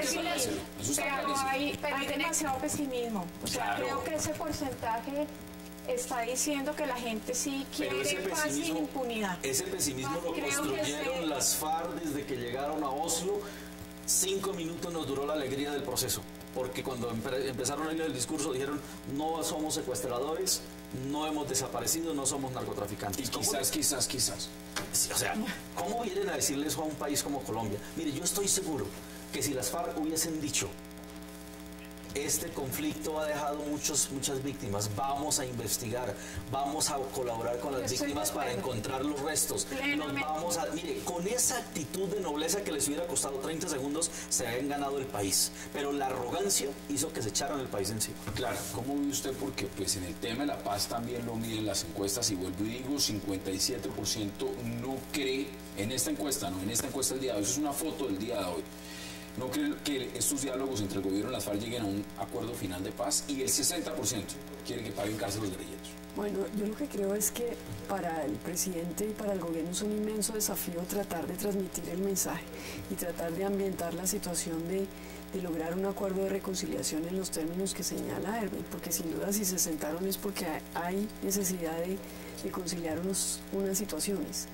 pero hay demasiado pesimismo. O sea, creo que ese porcentaje está diciendo que la gente sí quiere paz sin impunidad. Ese pesimismo lo construyeron las FARC desde que llegaron a Oslo. 5 minutos nos duró la alegría del proceso, porque cuando empezaron a ir el discurso dijeron: no somos secuestradores, no hemos desaparecido, no somos narcotraficantes. Y quizás. Sí, o sea, ¿cómo vienen a decirle eso a un país como Colombia? Mire, yo estoy seguro que si las FARC hubiesen dicho: este conflicto ha dejado muchas víctimas, vamos a investigar, vamos a colaborar con las víctimas para encontrar los restos, mire, con esa actitud de nobleza que les hubiera costado 30 segundos, se habían ganado el país, pero la arrogancia hizo que se echaran el país encima. Claro, ¿cómo ve usted? Porque pues en el tema de la paz también lo miden las encuestas, y vuelvo y digo, 57% no cree en esta encuesta, no en esta encuesta del día de hoy, eso es una foto del día de hoy. No cree que estos diálogos entre el gobierno y las FARC lleguen a un acuerdo final de paz, y el 60% quiere que paguen cárcel los guerrilleros. Bueno, yo lo que creo es que para el presidente y para el gobierno es un inmenso desafío tratar de transmitir el mensaje y tratar de ambientar la situación de lograr un acuerdo de reconciliación en los términos que señala Erwin, porque sin duda si se sentaron es porque hay necesidad de conciliar unas situaciones.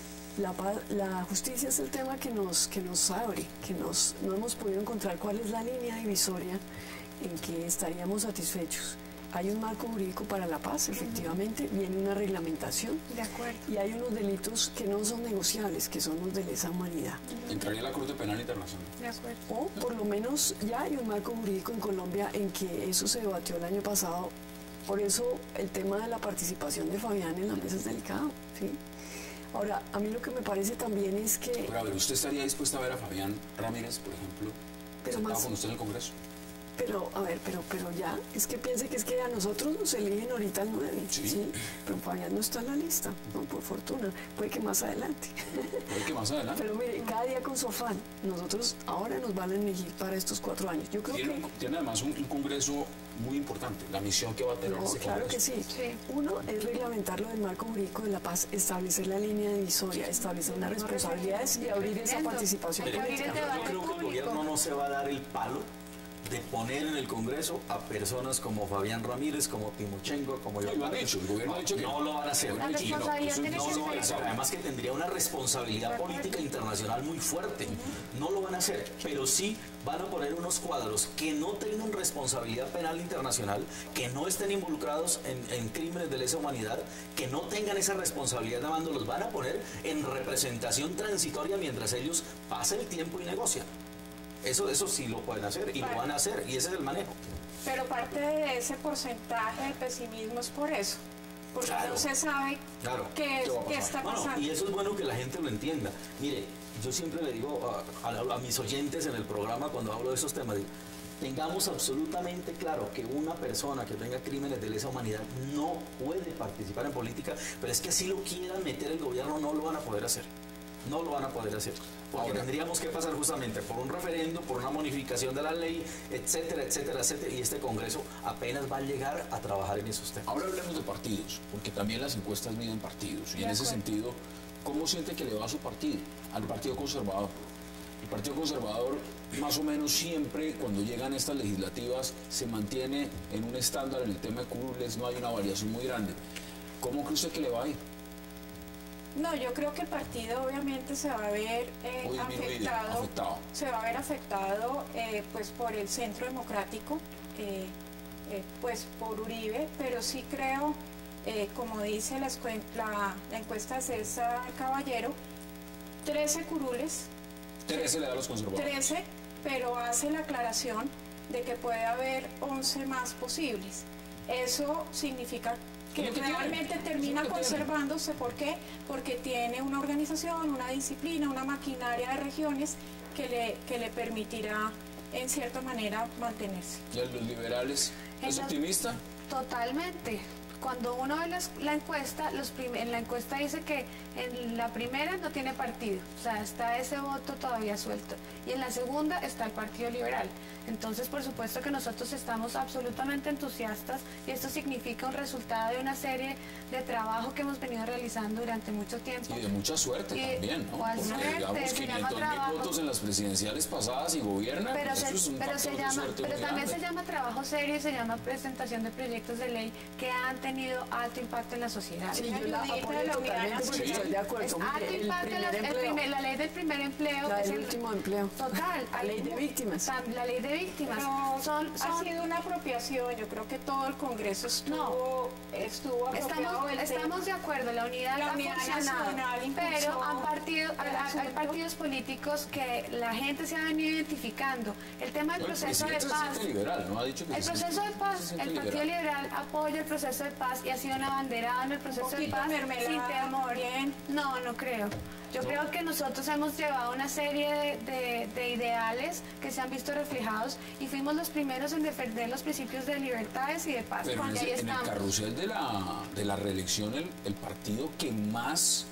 La justicia es el tema que nos abre, no hemos podido encontrar cuál es la línea divisoria en que estaríamos satisfechos. Hay un marco jurídico para la paz, efectivamente, viene una reglamentación. De acuerdo. Y hay unos delitos que no son negociables, que son los de lesa humanidad. Entraría a la Corte Penal Internacional. De acuerdo. O por lo menos ya hay un marco jurídico en Colombia en que eso se debatió el año pasado. Por eso el tema de la participación de Fabián en la mesa es delicado, ¿sí? Ahora, a mí lo que me parece también es que... Pero a ver, ¿usted estaría dispuesta a ver a Fabián Ramírez, por ejemplo, sentado con usted en el Congreso? Pero, a ver, pero ya, es que piense que es que a nosotros nos eligen ahorita el 9, ¿sí? Pero Fabián no está en la lista, no, por fortuna, puede que más adelante. Puede que más adelante. Pero mire, cada día con su afán, nosotros ahora nos van a elegir para estos 4 años. Yo creo Tiene además un congreso muy importante, la misión que va a tener no, este claro congreso. que sí. Uno es reglamentar lo del marco jurídico de la paz, establecer la línea divisoria, establecer unas responsabilidades y abrir esa participación política. Yo creo que el gobierno no se va a dar el palo de poner en el Congreso a personas como Fabián Ramírez, como Timochenko, como yo. Lo han dicho, el gobierno ha dicho que no lo van a hacer. La responsabilidad tiene que No lo van a ser. hacer. Además que tendría una responsabilidad política internacional muy fuerte. No lo van a hacer, pero sí van a poner unos cuadros que no tengan responsabilidad penal internacional, que no estén involucrados en crímenes de lesa humanidad, que no tengan esa responsabilidad de mando, los van a poner en representación transitoria mientras ellos pasen el tiempo y negocian. Eso sí lo pueden hacer y lo van a hacer, y ese es el manejo. Pero parte de ese porcentaje de pesimismo es por eso, porque Claro. no se sabe qué está pasando. Y eso es bueno que la gente lo entienda. Mire, yo siempre le digo a mis oyentes en el programa cuando hablo de esos temas, digo, tengamos absolutamente claro que una persona que tenga crímenes de lesa humanidad no puede participar en política, pero es que si lo quieran meter el gobierno no lo van a poder hacer. No lo van a poder hacer. Porque tendríamos que pasar justamente por un referendo, por una modificación de la ley, etcétera, etcétera, etcétera. Y este Congreso apenas va a llegar a trabajar en esos temas. Ahora hablemos de partidos, porque también las encuestas miden partidos. Y en ese sentido, ¿cómo siente que le va a su partido? Al Partido Conservador. El Partido Conservador, más o menos siempre, cuando llegan estas legislativas, se mantiene en un estándar en el tema de curules, no hay una variación muy grande. ¿Cómo cree usted que le va a ir? No, yo creo que el partido obviamente se va a ver afectado. Se va a ver afectado pues por el Centro Democrático, pues por Uribe, pero sí creo, como dice la encuesta de César Caballero, 13 curules. 13 le da a los conservadores. 13, pero hace la aclaración de que puede haber 11 más posibles. Eso significa que realmente termina conservándose. ¿Por qué? Porque tiene una organización, una disciplina, una maquinaria de regiones que le permitirá, en cierta manera, mantenerse. ¿Y a los liberales? ¿Es optimista? Totalmente. Cuando uno ve la encuesta, en la encuesta dice que en la primera no tiene partido, o sea, está ese voto todavía suelto. Y en la segunda está el Partido Liberal. Entonces, por supuesto que nosotros estamos absolutamente entusiastas y esto significa un resultado de una serie de trabajo que hemos venido realizando durante mucho tiempo. Y de mucha suerte también, ¿no? ¿Cuál Porque suerte? digamos Se llama 500.000 votos en las presidenciales pasadas y gobiernan, pero eso es un factor de suerte muy también grande. se llama trabajo serio y se llama presentación de proyectos de ley que han tenido alto impacto en la sociedad. Sí, yo la apoyo totalmente porque estoy de acuerdo. Es alto impacto en la ley del primer empleo. La del último empleo. Total. La ley de víctimas. La ley de víctimas. Ha sido una apropiación. Yo creo que todo el Congreso estuvo apropiado. Estamos de acuerdo, la unidad ha funcionado, pero hay partidos políticos que la gente se ha venido identificando. El tema del proceso de paz. Liberal, ¿no? Ha dicho que el proceso de paz, el Partido Liberal apoya el proceso de paz y ha sido un abanderado en el proceso de paz sin temor. No creo. Yo creo que nosotros hemos llevado una serie de ideales que se han visto reflejados y fuimos los primeros en defender los principios de libertades y de paz. Pero en el carrusel de la reelección, el partido que más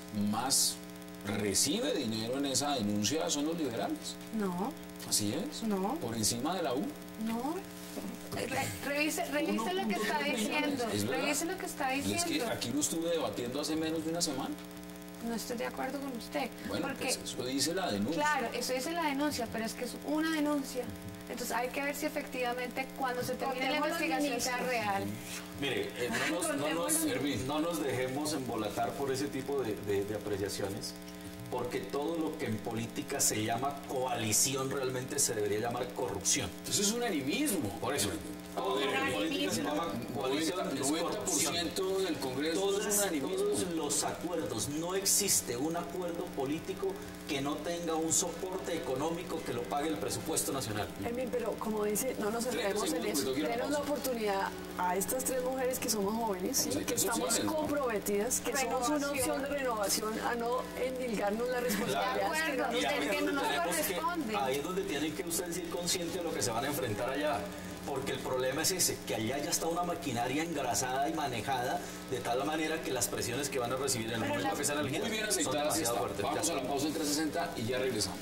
recibe dinero en esa denuncia son los liberales. No. ¿Así es? No. ¿Por encima de la U? No. Revise lo que está diciendo. Revise lo que está diciendo. Es que aquí lo estuve debatiendo hace menos de una semana. No estoy de acuerdo con usted. Bueno, porque, pues eso dice la denuncia. Claro, eso dice la denuncia, pero es que es una denuncia. Entonces hay que ver si efectivamente cuando se termine la investigación sea real. Mire, no nos dejemos embolatar por ese tipo de apreciaciones, porque todo lo que en política se llama coalición realmente se debería llamar corrupción. Entonces es un animismo. Por eso. Todo en política se llama coalición, 90% del Congreso es un animismo. Todos los acuerdos, no existe un acuerdo político que no tenga un soporte económico que lo pague el presupuesto nacional. Pero como dice, no nos centremos en eso. Denos la oportunidad a estas 3 mujeres que somos jóvenes, ¿sí? Que estamos comprometidas, que somos una opción de renovación a no endilgarnos la responsabilidad. De acuerdo, que no nos corresponde. Ahí es donde tienen que ustedes ser conscientes de lo que se van a enfrentar allá. porque el problema es ese, que allá ya está una maquinaria engrasada y manejada de tal manera que las presiones que van a recibir en el momento que sean elegidas Muy bien son aceitadas demasiado está. fuertes. Vamos a la pausa en 360 y ya regresamos.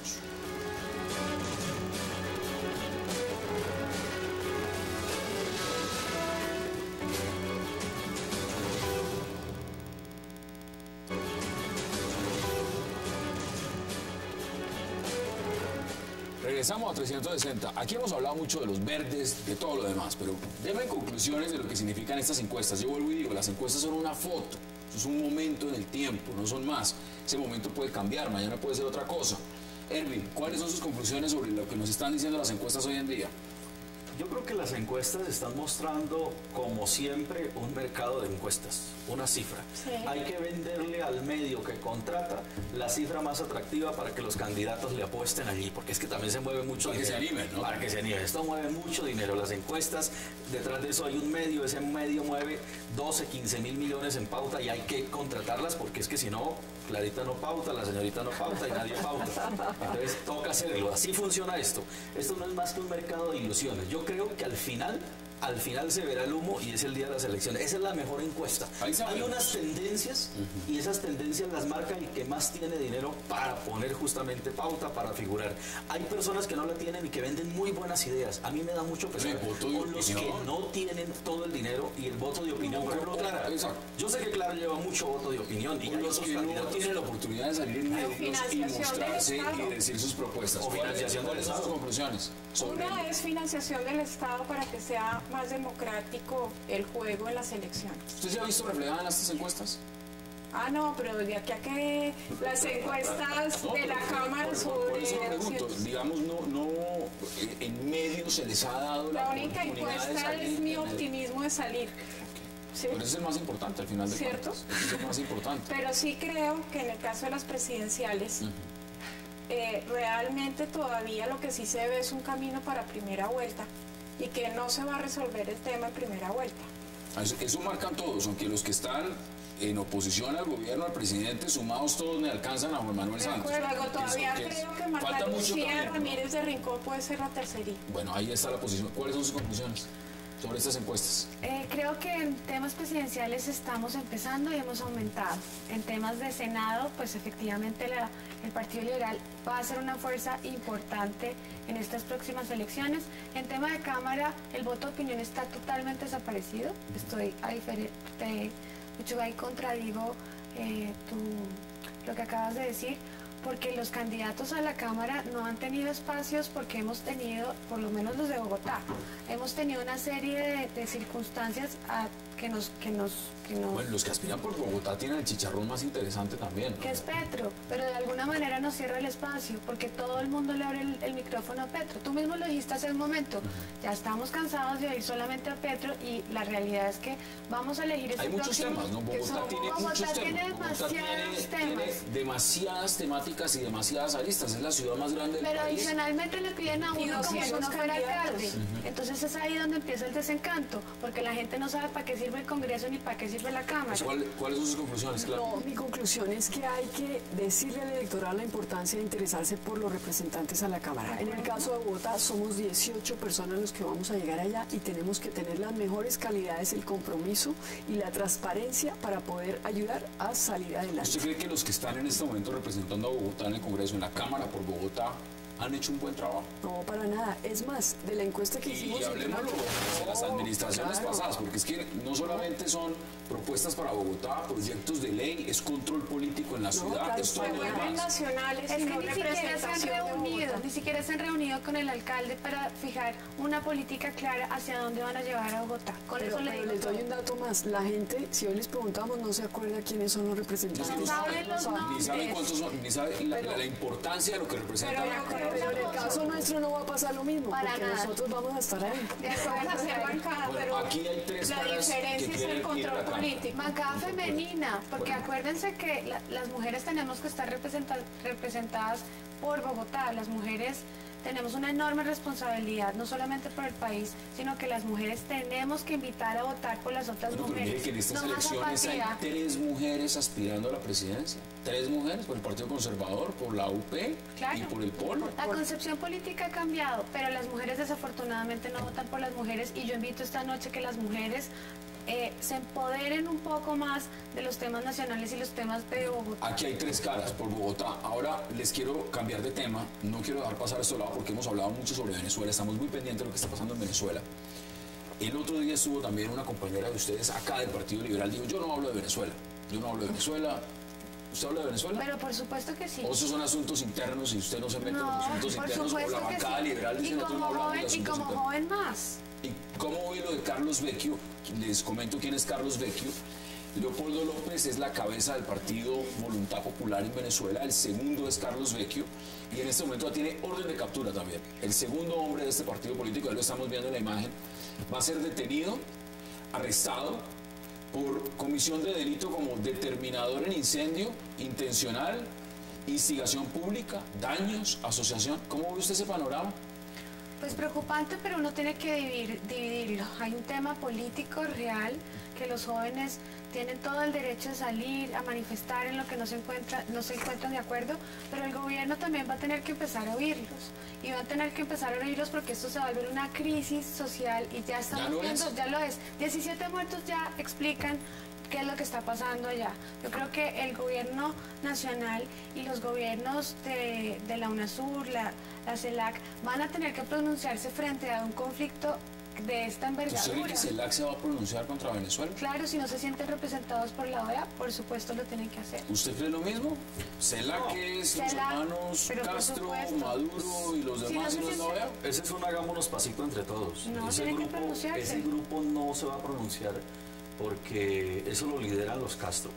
Regresamos a 360. Aquí hemos hablado mucho de los verdes, de todo lo demás, pero denme conclusiones de lo que significan estas encuestas. Yo vuelvo y digo, las encuestas son una foto, eso es un momento en el tiempo, no son más. Ese momento puede cambiar, mañana puede ser otra cosa. Erwin, ¿cuáles son sus conclusiones sobre lo que nos están diciendo las encuestas hoy en día? Yo creo que las encuestas están mostrando, como siempre, un mercado de encuestas, una cifra. Sí. Hay que venderle al medio que contrata la cifra más atractiva para que los candidatos le apuesten allí, porque es que también se mueve mucho Para que dinero. se animen, ¿no? Para que se animen. Esto mueve mucho dinero. Las encuestas, detrás de eso hay un medio, ese medio mueve 12, 15 mil millones en pauta y hay que contratarlas porque es que si no, Clarita no pauta, la señorita no pauta y nadie pauta. Entonces toca hacerlo. Así funciona esto. Esto no es más que un mercado de ilusiones. Yo creo que al final se verá el humo y es el día de las elecciones. Esa es la mejor encuesta. Hay unas tendencias y esas tendencias las marca el que más tiene dinero para poner justamente pauta, para figurar. Hay personas que no la tienen y que venden muy buenas ideas. A mí me da mucho pesar El voto de con los que opinión. no tienen todo el dinero y el voto de opinión. Por ejemplo, Clara. Exacto. Yo sé que Clara lleva mucho voto de opinión y Con hay los otros que no candidatos. tienen la oportunidad de salir en medios y financiación del mostrarse Estado. y decir sus propuestas. O financiación del ¿Cuáles son sus Estado. conclusiones? Sobre Una es financiación del Estado para que sea más democrático el juego en las elecciones. ¿Usted se ha visto reflejada en estas encuestas? Ah, no, pero de aquí a que las encuestas No, de la pero Cámara por sobre eso lo pregunto. 200. Digamos, no, en medios se les ha dado la La única oportunidad de encuesta salir es mi en el- optimismo de salir. ¿Sí? Pero ese es el más importante al final de ¿Cierto? cuentas. Ese es el más importante. Pero sí creo que en el caso de las presidenciales, realmente todavía lo que sí se ve es un camino para primera vuelta y que no se va a resolver el tema en primera vuelta. Eso marcan todos, aunque los que están en oposición al gobierno, al presidente, sumados todos me alcanzan a Juan Manuel Santos. Luego todavía Eso creo que falta Marta mucho Lucía camino, ¿no? Ramírez de Rincón puede ser la tercería. Bueno, ahí está la posición. ¿Cuáles son sus conclusiones sobre estas encuestas? Creo que en temas presidenciales estamos empezando y hemos aumentado. En temas de Senado, pues efectivamente el Partido Liberal va a ser una fuerza importante en estas próximas elecciones. En tema de Cámara, el voto de opinión está totalmente desaparecido. Estoy a diferente, mucho ahí contradigo lo que acabas de decir, porque los candidatos a la Cámara no han tenido espacios porque hemos tenido, por lo menos los de Bogotá, hemos tenido una serie de circunstancias que nos Bueno, los que aspiran por Bogotá tienen el chicharrón más interesante también, ¿no? que es Petro, pero de alguna manera nos cierra el espacio, porque todo el mundo le abre el micrófono a Petro. Tú mismo lo dijiste hace un momento, ya estamos cansados de oír solamente a Petro y la realidad es que vamos a elegir este Hay muchos próximo... temas, ¿no? que Bogotá son- tiene Bogotá muchos tiene temas. Bogotá demasiados tiene temas. demasiadas temáticas y demasiadas aristas. Es la ciudad más grande del Pero país. adicionalmente le piden a Y uno como si 200 uno fuera candidatos. alcalde. Entonces es ahí donde empieza el desencanto, porque la gente no sabe para qué sirve el Congreso ni para qué sirve la Cámara. ¿Cuáles son sus conclusiones, Clara? No, mi conclusión es que hay que decirle al electorado la importancia de interesarse por los representantes a la Cámara. En el caso de Bogotá somos 18 personas los que vamos a llegar allá y tenemos que tener las mejores calidades, el compromiso y la transparencia para poder ayudar a salir adelante. ¿Usted cree que los que están en este momento representando a Bogotá en el Congreso, en la Cámara por Bogotá, han hecho un buen trabajo? No, para nada. Es más, de la encuesta que hicimos... Y hablemoslo de las administraciones claro. pasadas, porque es que no solamente son propuestas para Bogotá, proyectos de ley, es control político en la ciudad, claro, es todo Se lo vuelven demás. nacionales Es y que no ni siquiera se han representación de reunido, Bogotá. ni siquiera se han reunido con el alcalde para fijar una política clara hacia dónde van a llevar a Bogotá. Con Pero eso le digo les doy todo. un dato más. La gente, si hoy les preguntamos, no se acuerda quiénes son los representantes. No saben los Ni saben nombres. cuántos son, ni saben la importancia de lo que representa. Pero yo creo Pero en el caso nuestro no va a pasar lo mismo, Para porque nada. nosotros vamos a estar ahí. De Vamos a hacer acuerdo. bancada, Bueno, pero aquí hay tres la caras que diferencia es quieren el ir a control la Cámara. político. Bancada femenina, porque acuérdense que las mujeres tenemos que estar representadas por Bogotá. Las mujeres tenemos una enorme responsabilidad, no solamente por el país, sino que las mujeres tenemos que invitar a votar por las otras Pero mujeres. mire que en estas No más elecciones hay apatía. 3 mujeres aspirando a la presidencia. 3 mujeres por el Partido Conservador, por la UP Claro. y por el Polo. La concepción política ha cambiado, pero las mujeres desafortunadamente no votan por las mujeres y yo invito esta noche que las mujeres se empoderen un poco más de los temas nacionales y los temas de Bogotá. Aquí hay 3 caras por Bogotá. Ahora les quiero cambiar de tema. No quiero dejar pasar esto de lado porque hemos hablado mucho sobre Venezuela. Estamos muy pendientes de lo que está pasando en Venezuela. El otro día estuvo también una compañera de ustedes acá del Partido Liberal. Digo, yo no hablo de Venezuela. Yo no hablo de Venezuela. ¿Usted habla de Venezuela? Pero por supuesto que sí. ¿O esos son asuntos internos y usted no se mete en los No, asuntos por internos? O la supuesto que bancada sí. liberal dice Y nosotros no como hablamos de joven, y asuntos como internos. joven más. ¿Y cómo ve lo de Carlos Vecchio? Les comento quién es Carlos Vecchio. Leopoldo López es la cabeza del partido Voluntad Popular en Venezuela, el segundo es Carlos Vecchio y en este momento ya tiene orden de captura también. El segundo hombre de este partido político, ya lo estamos viendo en la imagen, va a ser detenido, arrestado por comisión de delito como determinador en incendio, intencional, instigación pública, daños, asociación. ¿Cómo ve usted ese panorama? Pues preocupante, pero uno tiene que dividirlo. Hay un tema político real que los jóvenes tienen todo el derecho de salir a manifestar en lo que no se encuentran de acuerdo, pero el gobierno también va a tener que empezar a oírlos. Y va a tener que empezar a oírlos porque esto se va a volver una crisis social y ya estamos viendo, ya lo es. 17 muertos ya explican qué es lo que está pasando allá. Yo creo que el gobierno nacional y los gobiernos de la UNASUR, la CELAC, van a tener que pronunciarse frente a un conflicto de esta ¿Usted cree envergadura. que CELAC se va a pronunciar contra Venezuela? Claro, si no se sienten representados por la OEA, por supuesto lo tienen que hacer. ¿Usted cree lo mismo? ¿CELAC es los CELAC, hermanos pero por Castro, supuesto. Maduro y los Si demás no y se los de la siente- OEA? Ese es un hagámonos pasito entre todos. No, tienen que pronunciarse. Ese grupo no se va a pronunciar porque eso lo lideran los Castro.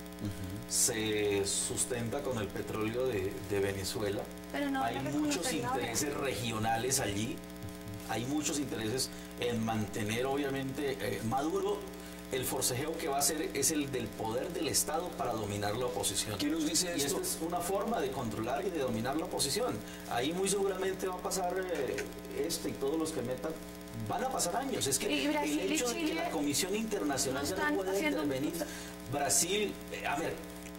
Se sustenta con el petróleo de Venezuela. Pero no Hay van a muchos reconocer la OEA. intereses regionales allí. Hay muchos intereses en mantener, obviamente, Maduro. El forcejeo que va a hacer es el del poder del Estado para dominar la oposición. ¿Quién nos dice Y esto? esta es una forma de controlar y de dominar la oposición. Ahí muy seguramente va a pasar y todos los que metan. Van a pasar años. Es que Y Brasil el y hecho de que Chile la Comisión Internacional no ya están no pueda haciendo- intervenir. Brasil, a ver,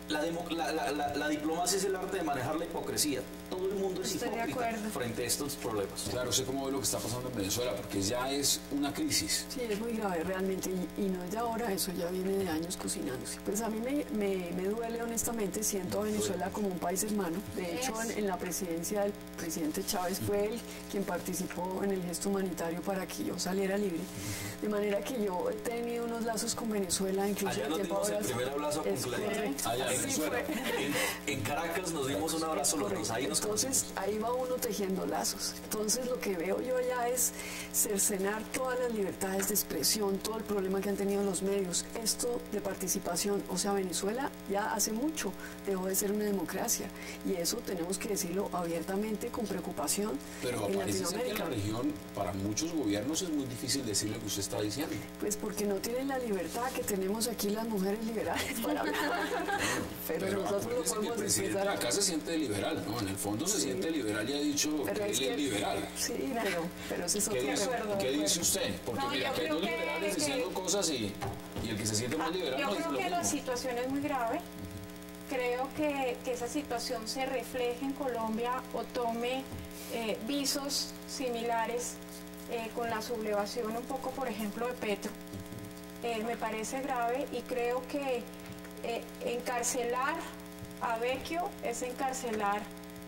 la diplomacia es el arte de manejar la hipocresía. Todo el mundo es Estoy de hipócrita acuerdo. frente a estos problemas. Claro, sé cómo ve lo que está pasando en Venezuela, porque ya es una crisis. Sí, es muy grave realmente y no es de ahora, eso ya viene de años cocinándose. Pues a mí me duele honestamente, siento a Venezuela como un país hermano. De hecho, en la presidencia del presidente Chávez fue él quien participó en el gesto humanitario para que yo saliera libre. De manera que yo he tenido unos lazos con Venezuela, incluso Allá de nos tiempo dimos el ahora- primer abrazo Es completo. correcto. Allá en Así Venezuela. fue. En Caracas nos dimos un abrazo los dos, ahí nos Entonces conocimos. ahí va uno tejiendo lazos. Entonces lo que veo yo allá es cercenar todas las libertades de expresión, todo el problema que han tenido los medios, esto de participación. O sea, Venezuela ya hace mucho dejó de ser una democracia y eso tenemos que decirlo abiertamente con preocupación Pero en parece ser que en Latinoamérica. la región, para muchos gobiernos, es muy difícil decir lo que usted está diciendo. Pues porque no tienen la libertad que tenemos aquí las mujeres liberales para hablar. Pero nosotros lo acuérdese que el podemos presidente expresar. acá se siente liberal, ¿no? En el fondo se siente liberal y ha dicho Pero que es él es liberal. Sí, pero ese es ¿Qué otro dice, tema. ¿qué dice usted? Porque No, mira, yo que hay creo dos que- liberales que- diciendo cosas y el que se siente más liberal Yo no dice creo lo que la mismo. situación es muy grave. Creo que esa situación se refleje en Colombia o tome visos similares con la sublevación un poco, por ejemplo, de Petro. Me parece grave y creo que encarcelar a Vecchio es encarcelar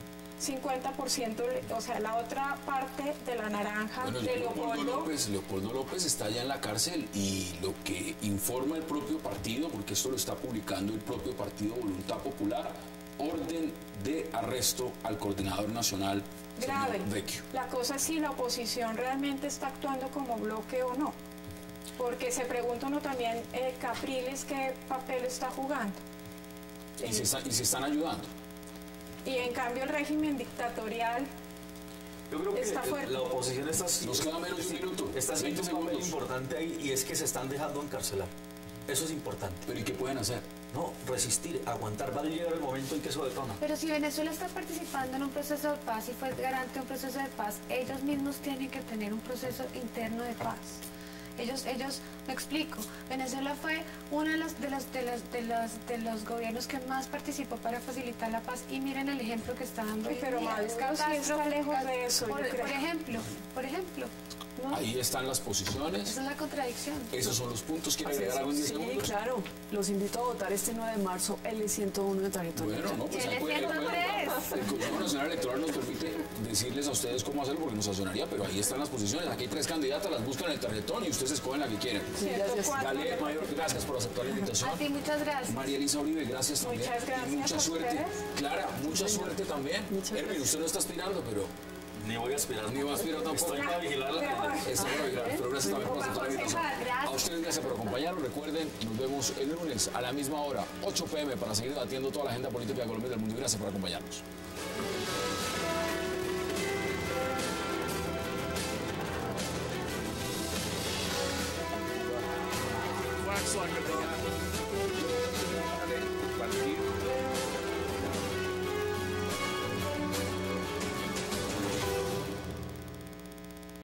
50%, o sea, la otra parte de la naranja Bueno, de Leopoldo. Leopoldo López está ya en la cárcel y lo que informa el propio partido, porque esto lo está publicando el propio partido Voluntad Popular, orden de arresto al coordinador nacional, Grave. señor Vecchio. La cosa es si la oposición realmente está actuando como bloque o no. Porque se pregunta uno también, Capriles, ¿qué papel está jugando? Y se están ayudando. Y en cambio el régimen dictatorial Yo creo que está fuerte. la oposición está, Nos queda menos de un minuto, está haciendo 20 un papel segundos. importante ahí y es que se están dejando encarcelar. Eso es importante. Pero ¿y qué pueden hacer? No, resistir, aguantar, va a llegar el momento en que eso detona. Pero si Venezuela está participando en un proceso de paz y fue garante de un proceso de paz, ellos mismos tienen que tener un proceso interno de paz. Ellos, me explico, Venezuela fue uno de los gobiernos que más participó para facilitar la paz y miren el ejemplo que está dando. Pero Maduro sí está lejos de eso. Por ejemplo. ¿no? Ahí están las posiciones. Esa es la contradicción. Esos son los puntos. ¿Quiere agregar algo en 10 Sí, segundos? claro. Los invito a votar este 9 de marzo L101 de territorio. Bueno, no, pues ahí puede, el Consejo Nacional Electoral nos permite decirles a ustedes cómo hacerlo porque nos sancionaría, pero ahí están las posiciones. Aquí hay 3 candidatas, las buscan en el territorio y ustedes escogen la que quieren. Sí, gracias. Dale, Mayor, gracias por aceptar la invitación. A ti, muchas gracias. María Elisa Uribe, gracias también. Muchas gracias Y mucha a suerte. ustedes. Clara, mucha suerte también. Erwin, usted no está aspirando, pero Ni voy a aspirar. ni va a aspirar tampoco. Estoy para vigilar la tendencia. Está para vigilar, pero gracias también por aceptar la invitación. Gracias. A ustedes gracias por acompañarnos. Recuerden, nos vemos el lunes a la misma hora, 8 p.m. para seguir debatiendo toda la agenda política de Colombia y del mundo. Y gracias por acompañarnos. Wax like a